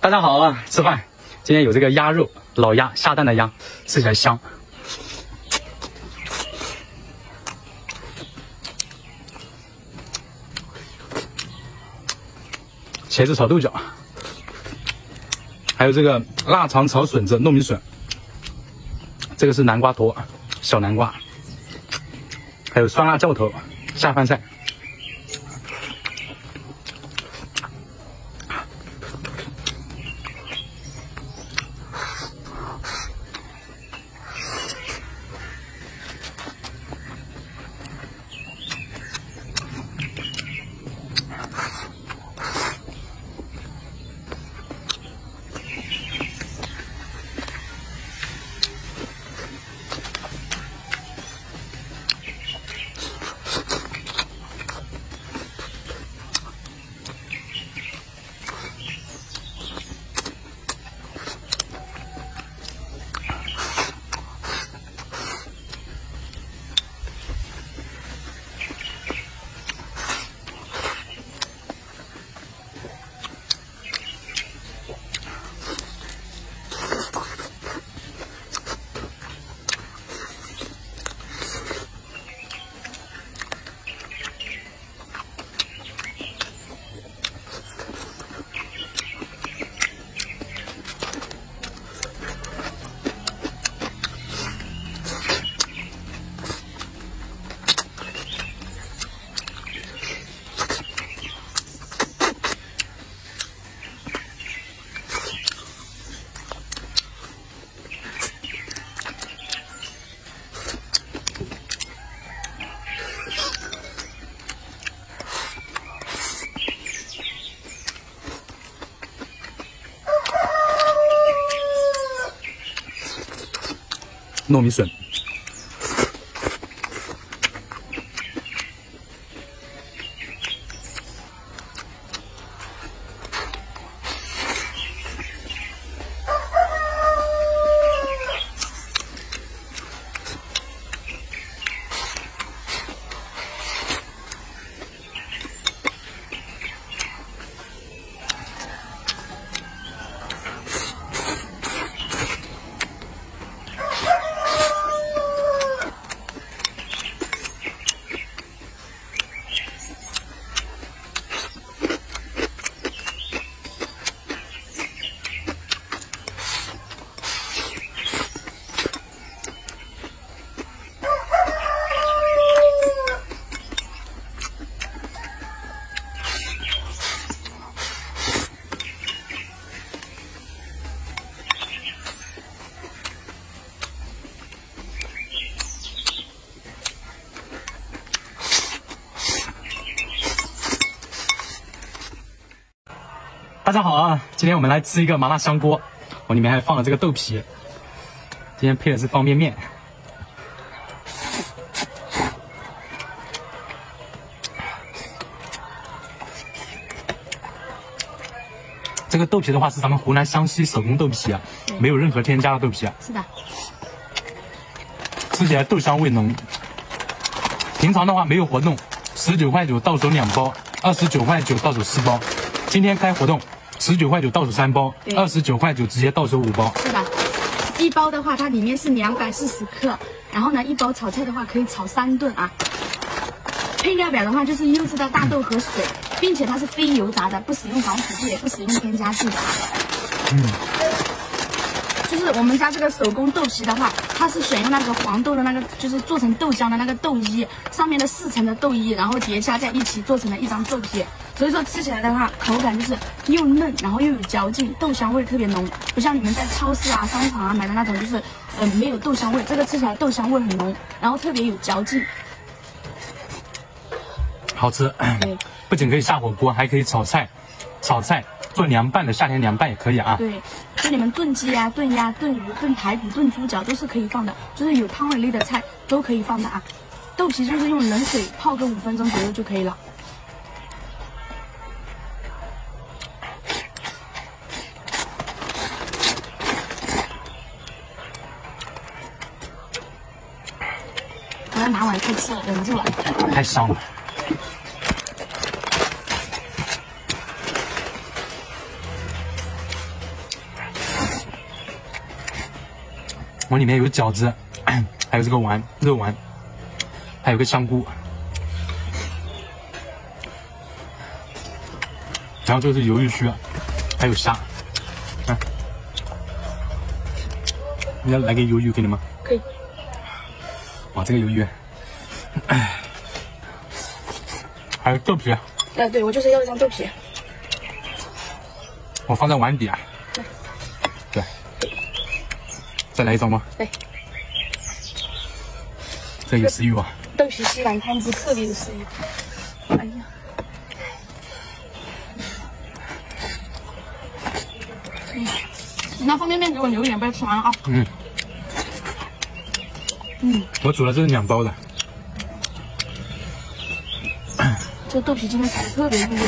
大家好啊，吃饭。今天有这个鸭肉，老鸭下蛋的鸭，吃起来香。茄子炒豆角，还有这个腊肠炒笋子、糯米笋，这个是南瓜头，小南瓜，还有酸辣教头，下饭菜。糯米笋，大家好啊！今天我们来吃一个麻辣香锅，我里面还放了这个豆皮。今天配的是方便面。这个豆皮的话是咱们湖南湘西手工豆皮啊，没有任何添加的豆皮啊。 是的。 吃起来豆香味浓。平常的话没有活动，19.9块到手2包，29.9块到手4包。今天开活动。19.9块到手3包，29.9块直接到手5包。 是的，一包的话，它里面是240克，然后呢，一包炒菜的话可以炒3顿啊。配料表的话就是优质的大豆和水，并且它是非油炸的，不使用防腐剂，也不使用添加剂的。就是我们家这个手工豆皮的话，它是选用那个黄豆的那个，就是做成豆浆的那个豆衣，上面的4层的豆衣，然后叠加在一起做成了一张豆皮。所以说吃起来的话，口感就是又嫩，然后又有嚼劲，豆香味特别浓，不像你们在超市啊、商场啊买的那种，就是没有豆香味。这个吃起来豆香味很浓，然后特别有嚼劲，好吃。对，不仅可以下火锅，还可以炒菜，做凉拌的，夏天凉拌也可以啊。对，就你们炖鸡啊、炖鸭、炖鱼、炖排骨、炖猪脚都是可以放的，就是有汤味类的菜都可以放的啊。豆皮就是用冷水泡个5分钟左右就可以了。我要拿碗去吃，忍住了，太香了。 我里面有饺子，还有这个肉丸，还有个香菇，然后就是鱿鱼须，还有虾。啊，你要来个鱿鱼给你吗？ 可以。 哇，这个鱿鱼，还有豆皮。 对，我就是要一张豆皮。 我放在碗底啊。对。再来一张吗？ 对。 这有食欲吧？ 豆皮西兰汤汁特别有食欲。哎呀。你那方便面给我留一点，不要吃完了啊。 我煮了这是2包的。 这豆皮今天炒的特别入味。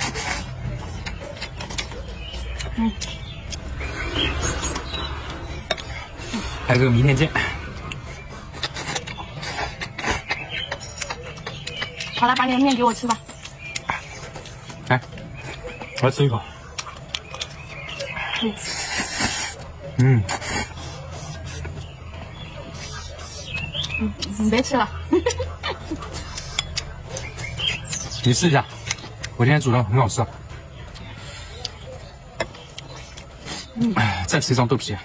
还有这个明天见。 好了，把你的面给我吃吧。 来，我要吃一口。 你别吃了。 你试一下，我今天煮的很好吃。再吃一张豆皮。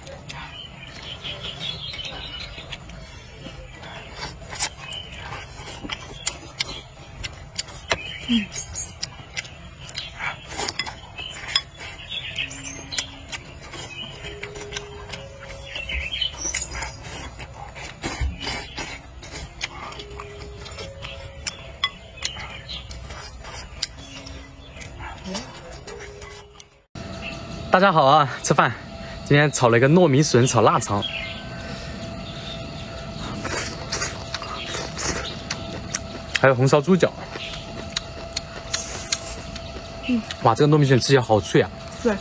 大家好啊，吃饭。今天炒了一个糯米笋炒腊肠，还有红烧猪脚。哇，这个糯米笋吃起来好脆啊！ 对。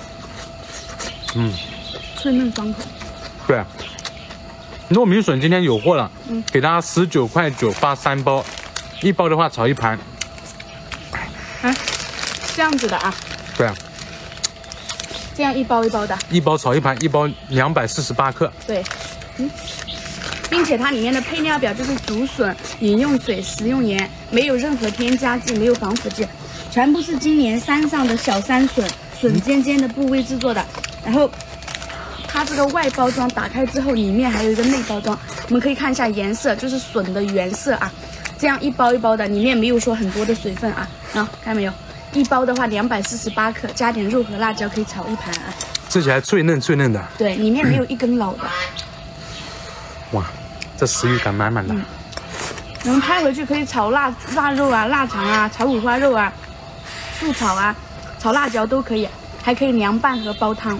脆嫩爽口。 对。糯米笋今天有货了，给大家19.9块发3包，1包的话炒1盘。 这样子的啊？ 对啊。 这样1包1包的 ，1包炒1盘，1包248克。 对，并且它里面的配料表就是竹笋、饮用水、食用盐，没有任何添加剂，没有防腐剂，全部是今年山上的小山笋，笋尖尖的部位制作的。然后它这个外包装打开之后，里面还有一个内包装，我们可以看一下颜色，就是笋的原色啊。这样1包1包的，里面没有说很多的水分啊，看到没有？1包的话248克，加点肉和辣椒可以炒1盘啊。 吃起来脆嫩脆嫩的。对， 里面没有一根老的。 哇，这食欲感满满的。 我们拍回去可以炒腊肉啊、腊肠啊、炒五花肉啊、素炒啊、炒辣椒都可以，还可以凉拌和煲汤。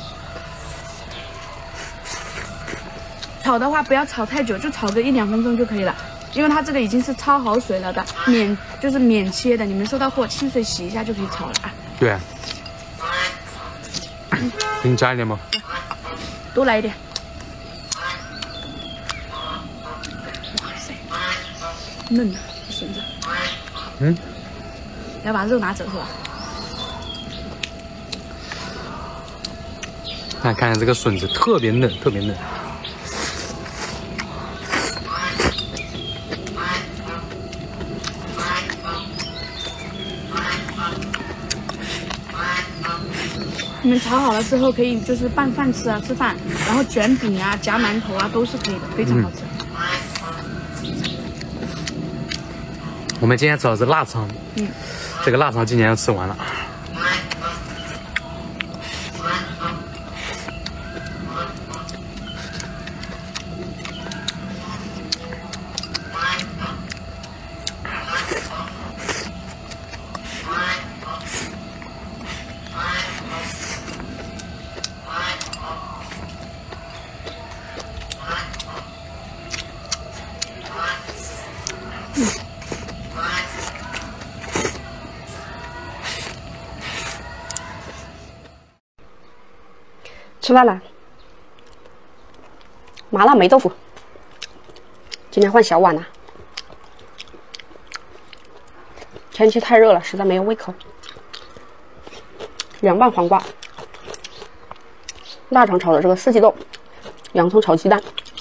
炒的话不要炒太久，就炒个1-2分钟就可以了。因为它这个已经是焯好水了的，免切的，你们收到货清水洗一下就可以炒了啊。 对。给你加一点吗？ 多来一点。哇塞，嫩啊，笋子。要把肉拿走是吧？ 看看这个笋子特别嫩，特别嫩。 你们炒好了之后，可以就是拌饭吃啊，吃饭，然后卷饼啊、夹馒头啊，都是可以的，非常好吃。 我们今天炒的是腊肠，这个腊肠今年要吃完了。 吃饭了，麻辣霉豆腐。今天换小碗了，天气太热了，实在没有胃口。凉拌黄瓜，腊肠炒的这个四季豆，洋葱炒鸡蛋，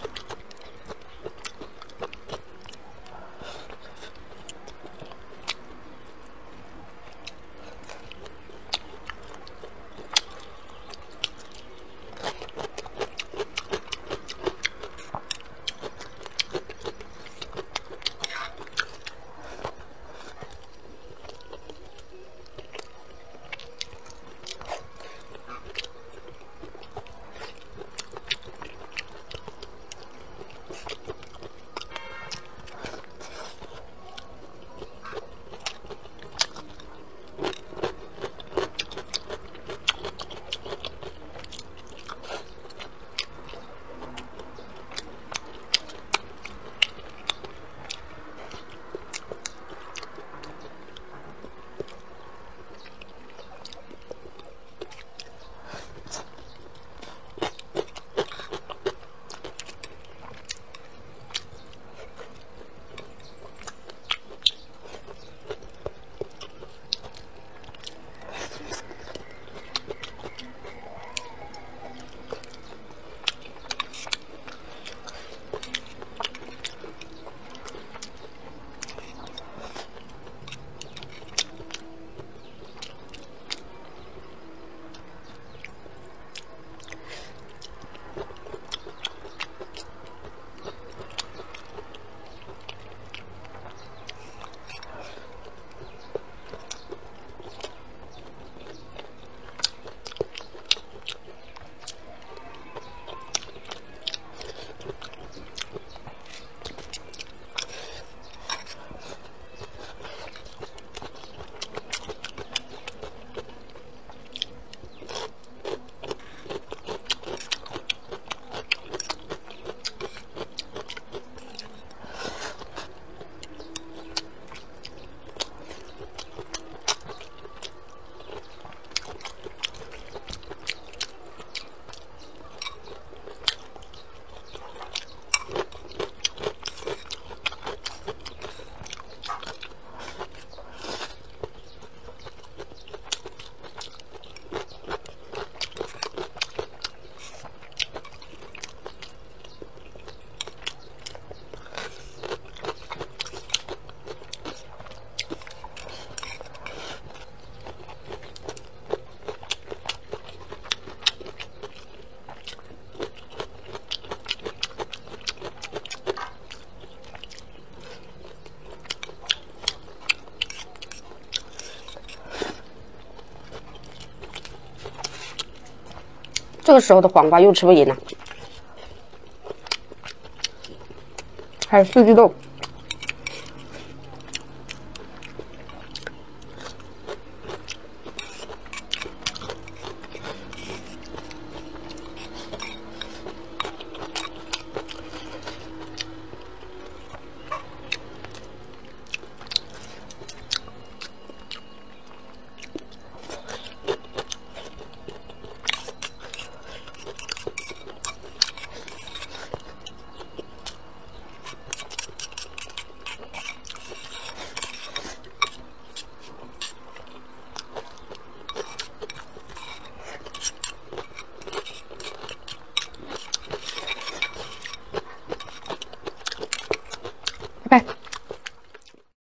这个时候的黄瓜又吃不赢了。还有四季豆。